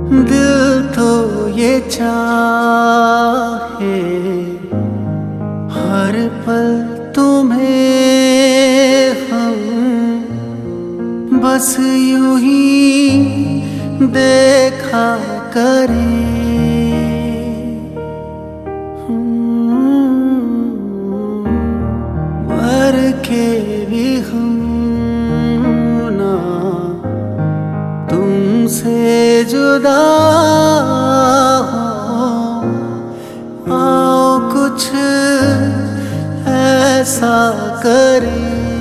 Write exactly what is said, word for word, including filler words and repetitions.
दिल तो ये चाहे हर पल तुम्हें हम बस यूं ही देखा करें। मर के भी हम ना तुमसे जुदा हो, आओ कुछ ऐसा करें।